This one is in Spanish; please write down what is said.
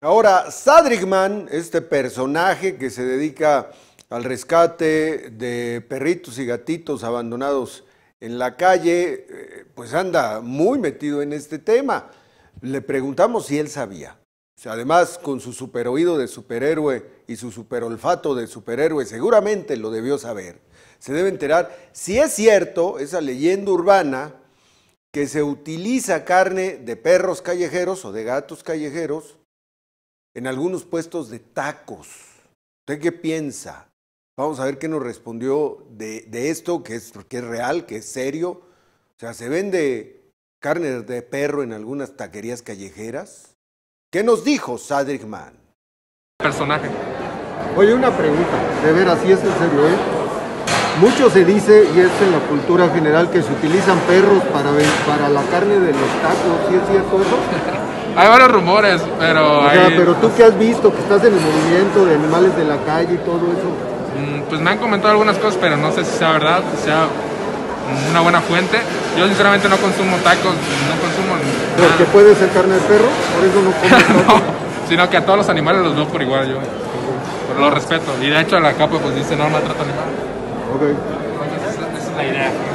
Ahora, Sadrickman, este personaje que se dedica al rescate de perritos y gatitos abandonados en la calle, pues anda muy metido en este tema. Le preguntamos si él sabía. O sea, además, con su super oído de superhéroe y su super olfato de superhéroe, seguramente lo debió saber. Se debe enterar si es cierto esa leyenda urbana que se utiliza carne de perros callejeros o de gatos callejeros en algunos puestos de tacos. ¿Usted qué piensa? Vamos a ver qué nos respondió de esto, que es real, que es serio. O sea, ¿se vende carne de perro en algunas taquerías callejeras? ¿Qué nos dijo Sadrickman? Personaje. Oye, una pregunta, de veras, si es en serio, ¿eh? Mucho se dice, y es en la cultura general, que se utilizan perros para la carne de los tacos. ¿Sí es cierto eso? Hay varios rumores, pero... O sea, pero tú que has visto, que estás en el movimiento de animales de la calle y todo eso. Pues me han comentado algunas cosas, pero no sé si sea verdad, si sea una buena fuente. Yo sinceramente no consumo tacos, no consumo nada. Porque puede ser carne de perro, por eso no comes tacos. No, sino que a todos los animales los veo por igual yo. Pero los respeto. Y de hecho la capa pues dice no maltrato animal. Ok. Entonces esa es la idea.